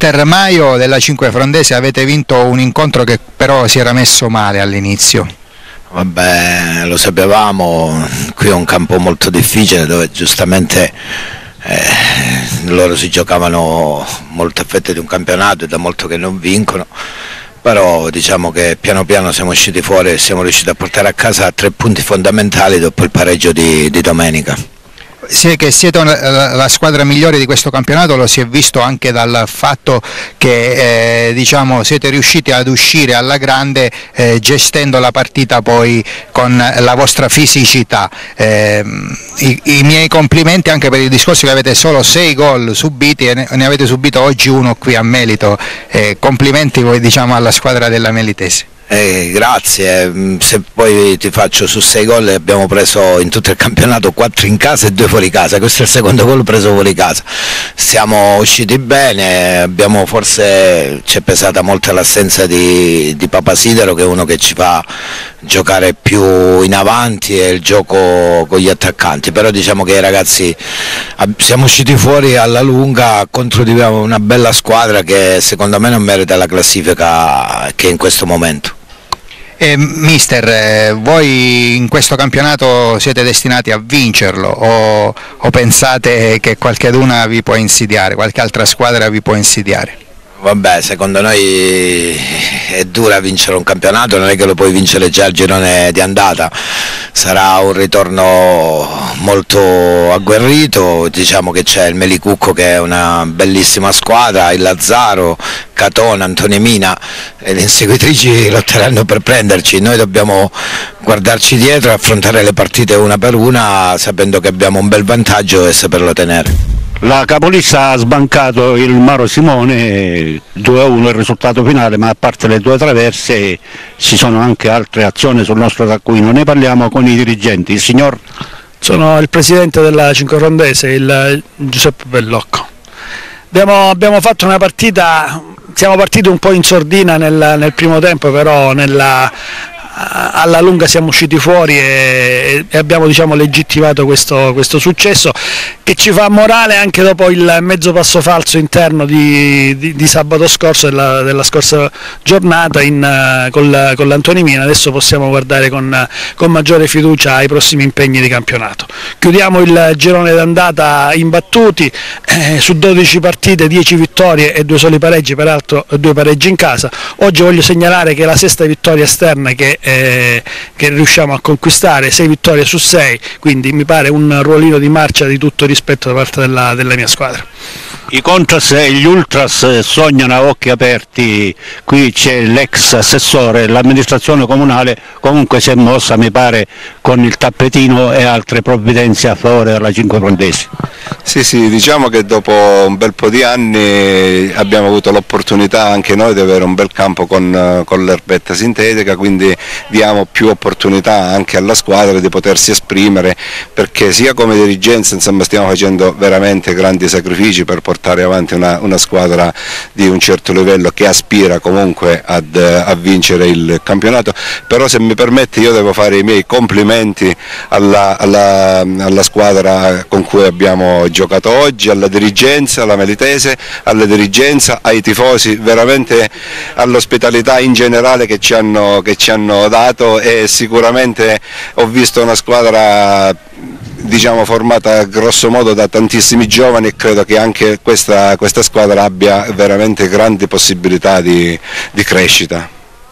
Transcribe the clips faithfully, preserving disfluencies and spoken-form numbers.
Mister Maio della Cinque Frondese, avete vinto un incontro che però si era messo male all'inizio. Vabbè, lo sapevamo, qui è un campo molto difficile dove giustamente eh, loro si giocavano molte fette di un campionato e da molto che non vincono, però diciamo che piano piano siamo usciti fuori e siamo riusciti a portare a casa tre punti fondamentali dopo il pareggio di, di domenica. Se che siete la squadra migliore di questo campionato lo si è visto anche dal fatto che eh, diciamo, siete riusciti ad uscire alla grande eh, gestendo la partita poi con la vostra fisicità. Eh, i, i miei complimenti anche per il discorso che avete solo sei gol subiti e ne, ne avete subito oggi uno qui a Melito. Eh, complimenti voi, diciamo, alla squadra della Melitese. Eh, grazie, se poi ti faccio su sei gol abbiamo preso in tutto il campionato quattro in casa e due fuori casa, questo è il secondo gol preso fuori casa, siamo usciti bene, abbiamo forse ci è pesata molto l'assenza di, di Papasidero, che è uno che ci fa giocare più in avanti e il gioco con gli attaccanti, però diciamo che i ragazzi siamo usciti fuori alla lunga contro una bella squadra che secondo me non merita la classifica che è in questo momento. Eh, mister, eh, voi in questo campionato siete destinati a vincerlo o, o pensate che qualcheduna vi può insidiare, qualche altra squadra vi può insidiare? Vabbè, secondo noi è dura vincere un campionato, non è che lo puoi vincere già al girone di andata, sarà un ritorno molto agguerrito, diciamo che c'è il Melicucco che è una bellissima squadra, il Lazzaro, Catona, Antonimina e le inseguitrici lotteranno per prenderci, noi dobbiamo guardarci dietro e affrontare le partite una per una sapendo che abbiamo un bel vantaggio e saperlo tenere. La capolista ha sbancato il Maro Simone, due a uno il risultato finale, ma a parte le due traverse ci sono anche altre azioni sul nostro taccuino. Ne parliamo con i dirigenti. Il signor? Sono il presidente della Cinque Frondese, il Giuseppe Bellocco. Abbiamo, abbiamo fatto una partita, siamo partiti un po' in sordina nel, nel primo tempo, però nella... alla lunga siamo usciti fuori e, e abbiamo, diciamo, legittimato questo, questo successo che ci fa morale anche dopo il mezzo passo falso interno di, di, di sabato scorso, della, della scorsa giornata in, con, con l'Antonimina. Adesso possiamo guardare con, con maggiore fiducia ai prossimi impegni di campionato. Chiudiamo il girone d'andata imbattuti, eh, su dodici partite dieci vittorie e due soli pareggi, peraltro due pareggi in casa. Oggi voglio segnalare che è la sesta vittoria esterna che Eh, che riusciamo a conquistare, sei vittorie su sei, quindi mi pare un ruolino di marcia di tutto rispetto da parte della, della mia squadra. I Contras e gli Ultras sognano a occhi aperti, qui c'è l'ex assessore, l'amministrazione comunale comunque si è mossa, mi pare, con il tappetino e altre provvidenze a favore della Cinque Frondese. Sì, sì, diciamo che dopo un bel po' di anni abbiamo avuto l'opportunità anche noi di avere un bel campo con, con l'erbetta sintetica, quindi diamo più opportunità anche alla squadra di potersi esprimere, perché sia come dirigenza, insomma, stiamo facendo veramente grandi sacrifici per portare avanti una, una squadra di un certo livello che aspira comunque ad, a vincere il campionato, però se mi permette io devo fare i miei complimenti alla, alla, alla squadra con cui abbiamo giocato oggi, alla dirigenza, alla Melitese, alla dirigenza, ai tifosi, veramente all'ospitalità in generale che ci hanno, che ci hanno dato, e sicuramente ho visto una squadra, diciamo, formata grosso modo da tantissimi giovani, e credo che anche questa, questa squadra abbia veramente grandi possibilità di, di crescita.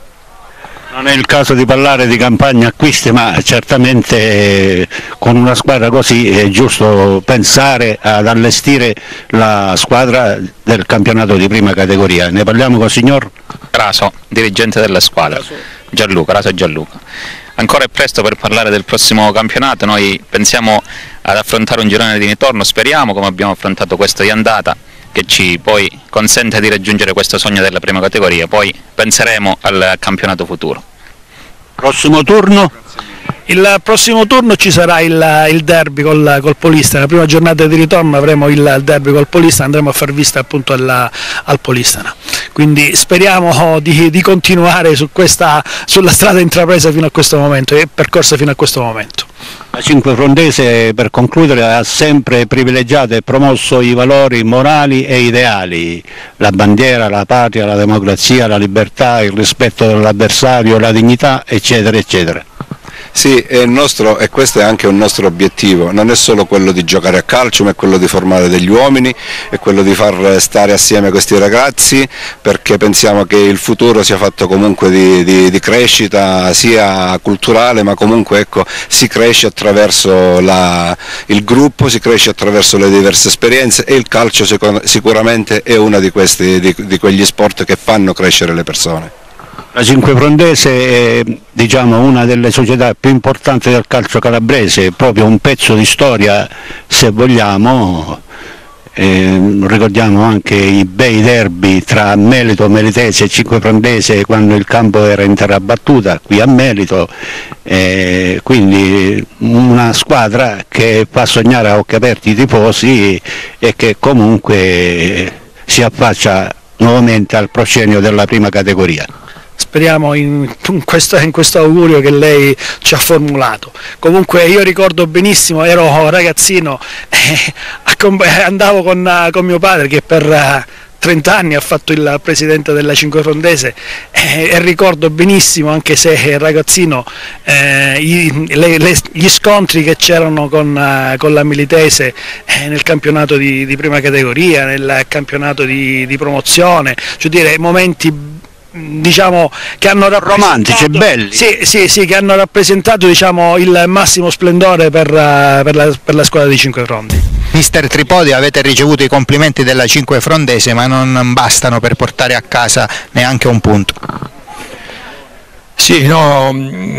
Non è il caso di parlare di campagna acquisti, ma certamente con una squadra così è giusto pensare ad allestire la squadra del campionato di prima categoria. Ne parliamo con il signor Raso, dirigente della squadra, Gianluca, Raso Gianluca. Ancora è presto per parlare del prossimo campionato, noi pensiamo ad affrontare un girone di ritorno, speriamo, come abbiamo affrontato questo di andata, che ci poi consente di raggiungere questo sogno della prima categoria, poi penseremo al campionato futuro. Prossimo turno? Il prossimo turno ci sarà il, il derby col, col Polistana, la prima giornata di ritorno avremo il derby col Polistana, andremo a far vista appunto alla, al Polistana. quindi speriamo di, di continuare su questa, sulla strada intrapresa fino a questo momento e percorsa fino a questo momento. La Cinquefrontese, per concludere, ha sempre privilegiato e promosso i valori morali e ideali, la bandiera, la patria, la democrazia, la libertà, il rispetto dell'avversario, la dignità, eccetera, eccetera. Sì, è il nostro, e questo è anche un nostro obiettivo, non è solo quello di giocare a calcio, ma è quello di formare degli uomini, è quello di far stare assieme questi ragazzi, perché pensiamo che il futuro sia fatto comunque di, di, di crescita sia culturale, ma comunque ecco, si cresce attraverso la, il gruppo, si cresce attraverso le diverse esperienze e il calcio sicur- sicuramente è uno di, questi, di, di quegli sport che fanno crescere le persone. La Cinquefrontese è, diciamo, una delle società più importanti del calcio calabrese, proprio un pezzo di storia, se vogliamo. Eh, ricordiamo anche i bei derby tra Melito, Melitese e Cinquefrontese quando il campo era in terra battuta qui a Melito, eh, quindi una squadra che fa sognare a occhi aperti i tifosi e che comunque si affaccia nuovamente al proscenio della prima categoria. Speriamo in, in, questo, in questo augurio che lei ci ha formulato. Comunque io ricordo benissimo, ero ragazzino, eh, andavo con, con mio padre che per eh, trenta anni ha fatto il presidente della Cinquefrontese eh, e ricordo benissimo, anche se ragazzino, eh, i, le, le, gli scontri che c'erano con, uh, con la Militese eh, nel campionato di, di prima categoria, nel campionato di, di promozione, cioè dire momenti diciamo che hanno romantici e belli, sì, sì, sì, che hanno rappresentato diciamo il massimo splendore per, uh, per, la, per la squadra di Cinquefrondi. Mister Tripodi, avete ricevuto i complimenti della Cinquefrontese, ma non bastano per portare a casa neanche un punto. Sì, no,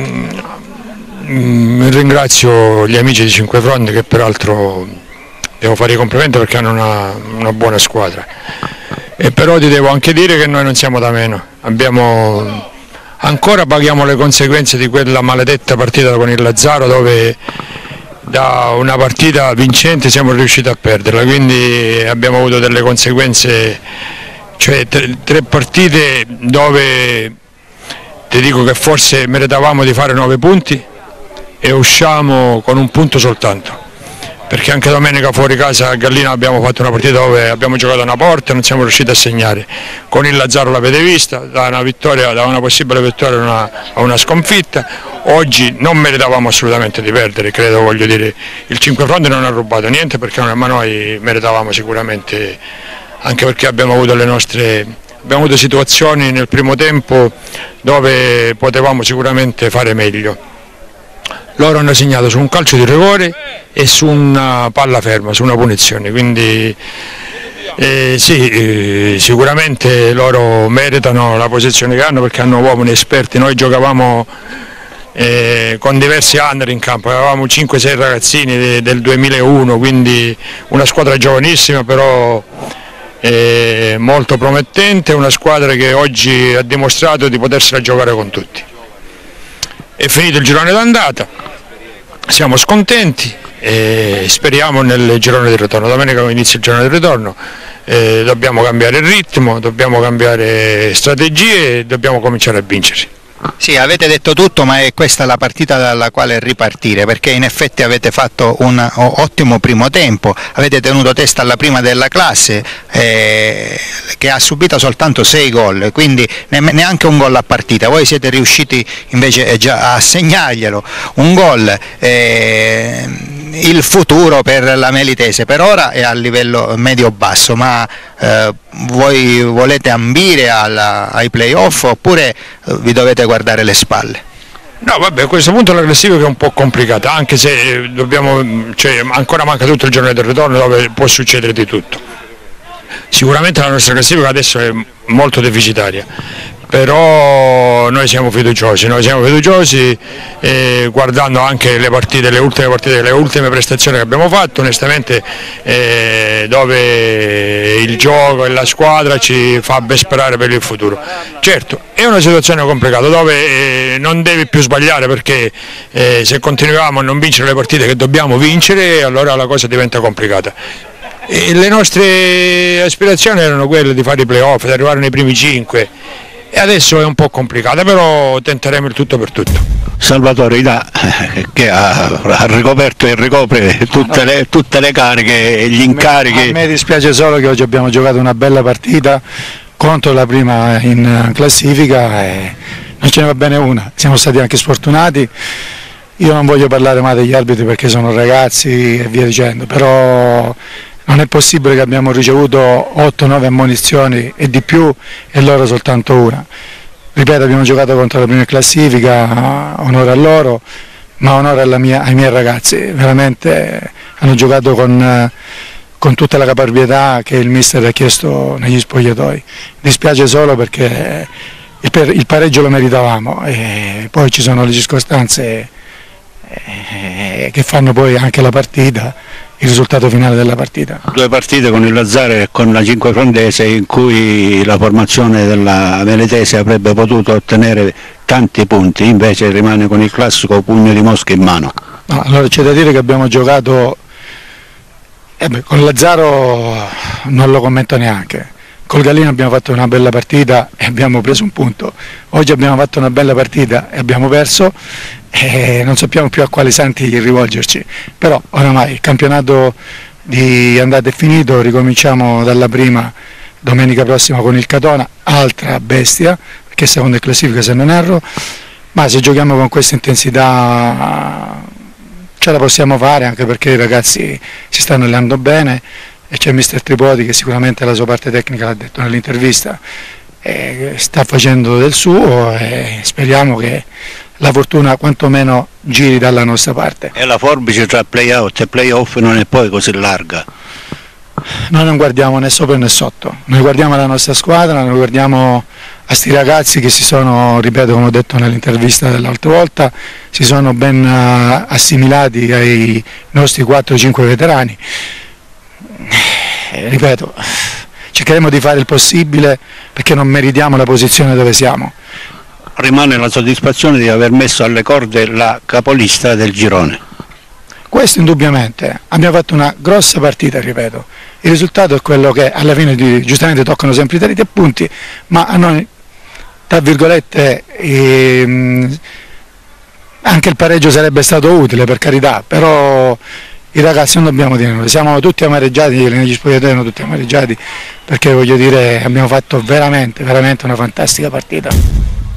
mm, ringrazio gli amici di Cinquefrondi, che peraltro devo fare i complimenti perché hanno una, una buona squadra. E però ti devo anche dire che noi non siamo da meno, abbiamo, ancora paghiamo le conseguenze di quella maledetta partita con il Lazzaro, dove da una partita vincente siamo riusciti a perderla, quindi abbiamo avuto delle conseguenze, cioè tre, tre partite dove ti dico che forse meritavamo di fare nove punti e usciamo con un punto soltanto. Perché anche domenica fuori casa a Gallina abbiamo fatto una partita dove abbiamo giocato a una porta e non siamo riusciti a segnare. Con il Lazzaro l'avete vista, da una vittoria, da una possibile vittoria a una, a una sconfitta. Oggi non meritavamo assolutamente di perdere, credo, voglio dire, il Cinquefrondi non ha rubato niente, perché ma noi meritavamo sicuramente, anche perché abbiamo avuto le nostre abbiamo avuto situazioni nel primo tempo dove potevamo sicuramente fare meglio. Loro hanno segnato su un calcio di rigore e su una palla ferma, su una punizione, quindi eh, sì, eh, sicuramente loro meritano la posizione che hanno, perché hanno uomini esperti. Noi giocavamo eh, con diversi under in campo, avevamo cinque sei ragazzini de, del duemilauno, quindi una squadra giovanissima però eh, molto promettente, una squadra che oggi ha dimostrato di potersela giocare con tutti. È finito il girone d'andata, siamo scontenti e speriamo nel girone di ritorno. Domenica inizia il girone di ritorno, eh, dobbiamo cambiare il ritmo, dobbiamo cambiare strategie e dobbiamo cominciare a vincere. Sì, avete detto tutto, ma è questa la partita dalla quale ripartire, perché in effetti avete fatto un ottimo primo tempo, avete tenuto testa alla prima della classe eh, che ha subito soltanto sei gol, quindi neanche un gol a partita. Voi siete riusciti invece già a segnarglielo, un gol. Eh, il futuro per la Melitese per ora è a livello medio-basso, ma eh, voi volete ambire alla, ai playoff oppure eh, vi dovete guardare le spalle? No, vabbè, a questo punto la classifica è un po' complicata, anche se dobbiamo, cioè, ancora manca tutto il giorno del ritorno dove può succedere di tutto. Sicuramente la nostra classifica adesso è molto deficitaria, però noi siamo fiduciosi, noi siamo fiduciosi eh, guardando anche le partite, le ultime partite, le ultime prestazioni che abbiamo fatto, onestamente eh, dove il gioco e la squadra ci fa ben sperare per il futuro. Certo, è una situazione complicata dove eh, non devi più sbagliare, perché eh, se continuiamo a non vincere le partite che dobbiamo vincere, allora la cosa diventa complicata. e le nostre aspirazioni erano quelle di fare i playoff, di arrivare nei primi cinque, e adesso è un po' complicata, però tenteremo il tutto per tutto. Salvatore Ida, che ha, ha ricoperto e ricopre tutte le, tutte le cariche e gli incarichi. A me dispiace solo che oggi abbiamo giocato una bella partita contro la prima in classifica e non ce ne va bene una, siamo stati anche sfortunati. Io non voglio parlare mai degli arbitri perché sono ragazzi e via dicendo, però non è possibile che abbiamo ricevuto otto nove ammonizioni e di più e loro soltanto una. Ripeto, abbiamo giocato contro la prima in classifica, onore a loro, ma onore alla mia, ai miei ragazzi, veramente hanno giocato con, con tutta la caparbietà che il mister ha chiesto negli spogliatoi. Dispiace solo perché il, per, il pareggio lo meritavamo e poi ci sono le circostanze eh, che fanno poi anche la partita, il risultato finale della partita. Due partite con il Lazzaro e con la Cinquefrontese in cui la formazione della Veletese avrebbe potuto ottenere tanti punti, invece rimane con il classico pugno di mosca in mano. No, allora c'è da dire che abbiamo giocato, eh beh, con Lazzaro non lo commento neanche, col Gallino abbiamo fatto una bella partita e abbiamo preso un punto, oggi abbiamo fatto una bella partita e abbiamo perso e non sappiamo più a quali santi rivolgerci, però oramai il campionato di andata è finito, ricominciamo dalla prima domenica prossima con il Catona, altra bestia, perché è seconda in classifica se non erro, ma se giochiamo con questa intensità ce la possiamo fare, anche perché i ragazzi si stanno allenando bene e c'è mister Tripodi che sicuramente la sua parte tecnica l'ha detto nell'intervista, e sta facendo del suo e speriamo che la fortuna quantomeno giri dalla nostra parte. E la forbice tra play-out e play-off non è poi così larga? Noi non guardiamo né sopra né sotto, noi guardiamo la nostra squadra, noi guardiamo a sti ragazzi che si sono, ripeto come ho detto nell'intervista dell'altra volta, si sono ben uh, assimilati ai nostri quattro cinque veterani. Eh, ripeto, cercheremo di fare il possibile perché non meritiamo la posizione dove siamo. Rimane la soddisfazione di aver messo alle corde la capolista del girone. Questo indubbiamente, abbiamo fatto una grossa partita, ripeto, il risultato è quello che alla fine giustamente toccano sempre i trenta punti, ma a noi, tra virgolette, ehm, anche il pareggio sarebbe stato utile per carità, però i ragazzi non dobbiamo dire nulla, siamo tutti amareggiati, negli spogliatoi erano tutti amareggiati, perché voglio dire abbiamo fatto veramente, veramente una fantastica partita.